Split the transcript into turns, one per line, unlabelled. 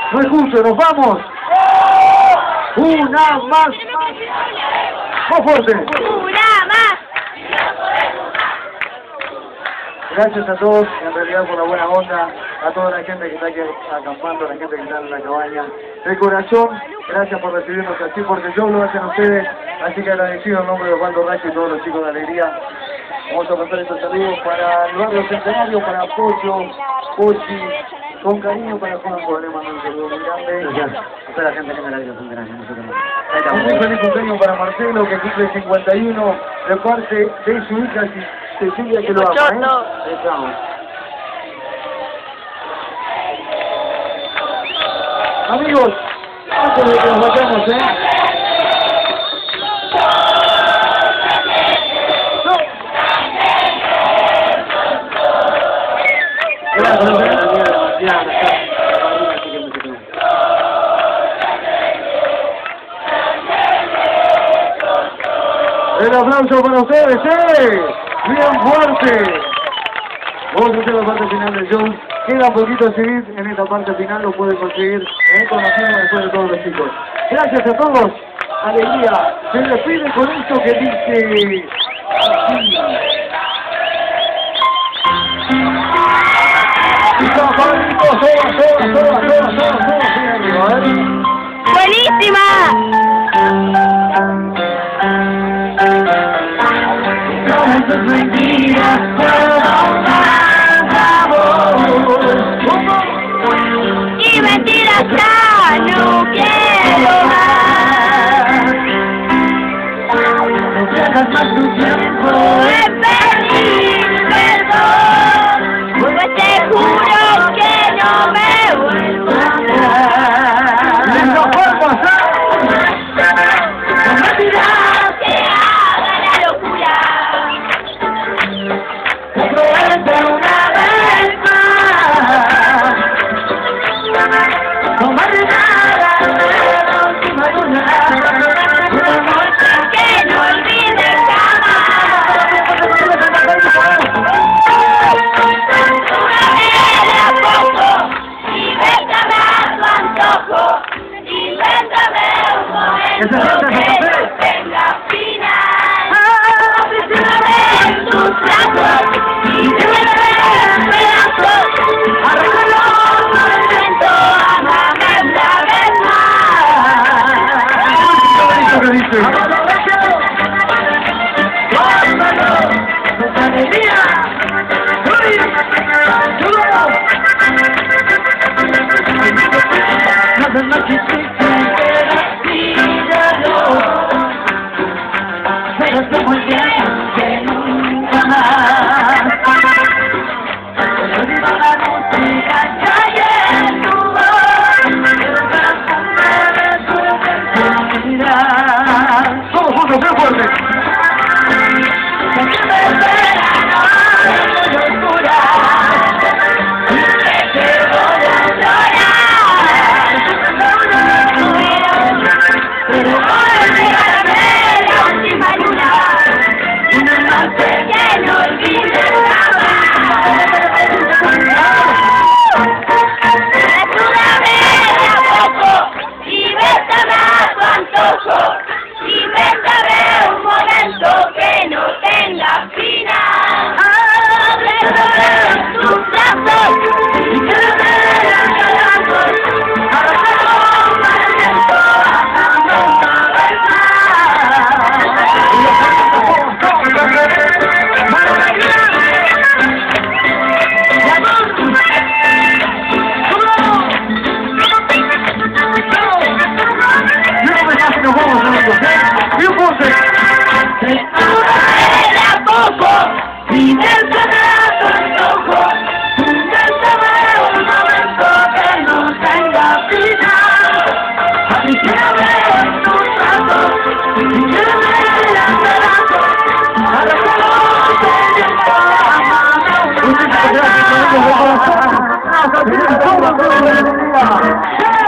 No es justo, nos vamos. Una más. Más fuerte.
Una más.
Gracias a todos, en realidad por la buena onda, a toda la gente que está aquí acampando, a la gente que está en la cabaña. De corazón, gracias por recibirnos así, porque yo lo hacen ustedes, así que agradecido en nombre de Osvaldo Racho y todos los chicos de Alegría. Vamos a pasar estos saludos para el barrio Centenario, para Pocho, Pochi, con cariño para Juan Problema, un saludo muy grande.
Gracias a toda la gente que me la dio Centenario, nosotros.
Un muy feliz cumpleaños para Marcelo, que cumple 51, de parte de su hija Cecilia, que lo ama, ¿eh? Estamos. Amigos, antes de que nos vayamos, El aplauso para ustedes, bien fuerte. Vamos a hacer la parte final del show. Queda un poquito a seguir en esta parte final, lo pueden conseguir conociendo después de todos los chicos. Gracias a todos. Alegría. Se despide con esto que dice así.
¡Buenísima! Y mentiras ya no quiero más. No pierdas más tu tiempo en pedir perdón, pues te juro que no me vuelvo atrás. No me pidas que haga la locura. Pruébate una vez más. No vale nada la última luna. Una noche que no olvides jamás. Una a poco y bésame a tu antojo. Invéntame un momento que no tenga final. Aprisioname en tus brazos y déjame en pedazos. Arréglalo un momento, amame una vez más. ¡Con alegría! Nada más difícil que decirlo, pero sé muy bien que nunca más. Olvido la música que hay en tu voz, pero perfume de tu personalidad.
Todos juntos, bien fuerte.
Que me espera no es oscura, y que te voy a llorar. Pero voy a regalarme la última luna, una noche que no olvides jamás. Desnúdame de a poco y bésame a tu antojo. Invéntame un momento que no tenga final. Ábreme tus brazos y quédame en pedazos. Arráncalo un momento, amame una vez
Bien fuerte.
de a poco y bésame a tu antojo. Invéntame un momento que no tenga final. Aprisioname en tus brazos y quédame en pedazos. Arréglalo un momento, amame una vez más.
Gracias,